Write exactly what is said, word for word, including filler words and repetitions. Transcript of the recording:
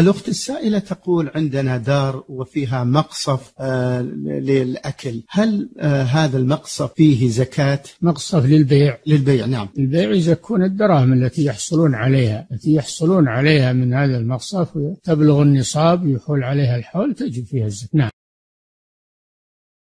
الأخت السائلة تقول عندنا دار وفيها مقصف آه للأكل، هل آه هذا المقصف فيه زكاة؟ مقصف للبيع. للبيع نعم. البيع يزكون الدراهم التي يحصلون عليها التي يحصلون عليها من هذا المقصف، تبلغ النصاب يحول عليها الحول تجب فيها الزكاة. نعم.